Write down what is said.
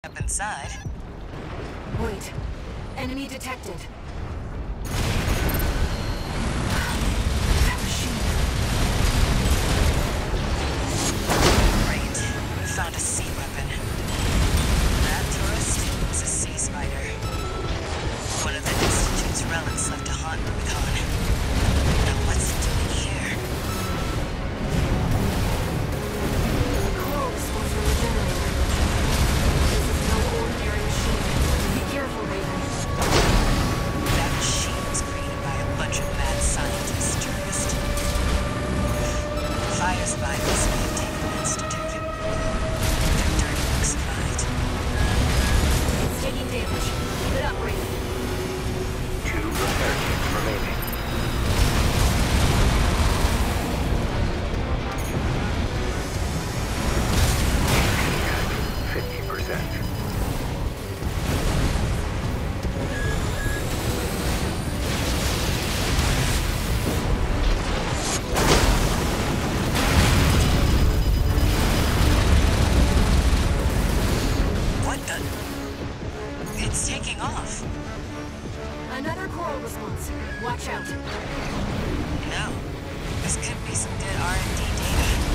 Up inside. Wait. Enemy detected. That machine. Great. We found a sea weapon. That tourist is a sea spider. One of the Institute's relics left to haunt Rubicon. Now what's it doing here? The coral was a regenerator. This is no ordinary machine. Be careful, Raven. That machine was created by a bunch of mad scientists, tourist. Fire survivors may have taken the Institute. Their dirty work survived. It's taking damage. Keep it up, Raven. 2 repair kits remaining. HP at 50%. What the? It's taking off. Another coral response. Watch out. No. This could be some good R&D data.